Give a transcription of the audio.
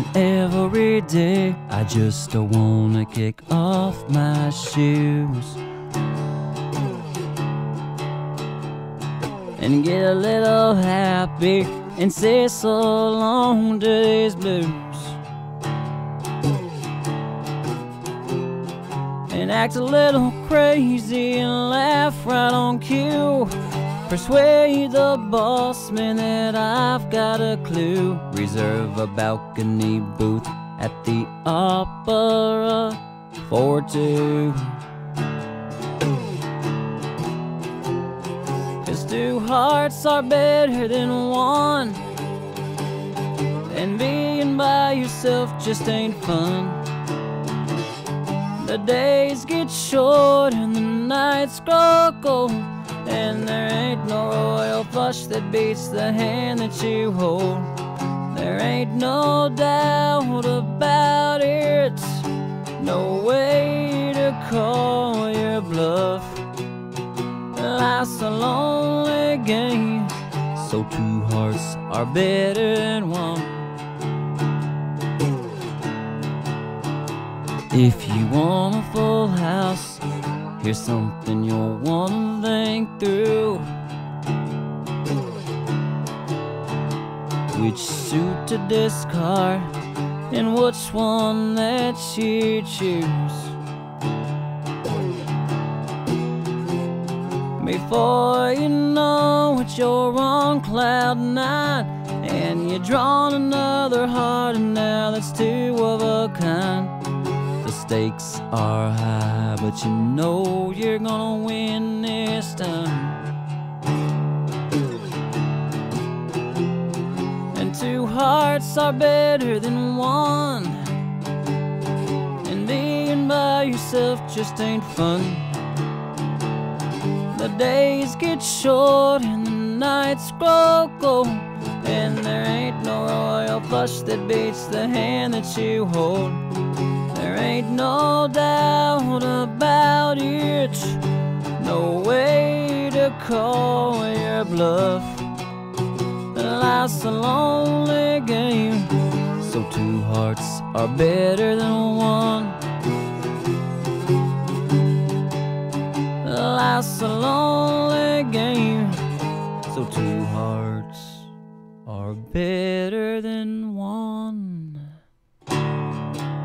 And every day I just wanna kick off my shoes and get a little happy and say so long to these blues, and act a little crazy and laugh right on cue. Persuade the boss man that I've got a clue. Reserve a balcony booth at the opera for two. 'Cause two hearts are better than one, and being by yourself just ain't fun. The days get short and the nights grow cold, and there ain't no royal flush that beats the hand that you hold. There ain't no doubt about it, no way to call your bluff. Life's a lonely game, so two hearts are better than one. If you want a full house, here's something you'll wanna think through. Which suit to discard and which one that you choose. Before you know it, you're on cloud nine, and you're drawing another heart, and now that's two of a kind. The stakes are high, but you know you're gonna win this time. And two hearts are better than one, and being by yourself just ain't fun. The days get short and the nights grow cold, and there ain't no royal flush that beats the hand that you hold. There ain't no doubt about it, no way to call your bluff. Life's a lonely game, so two hearts are better than one. Life's a lonely game, so two hearts are better than one.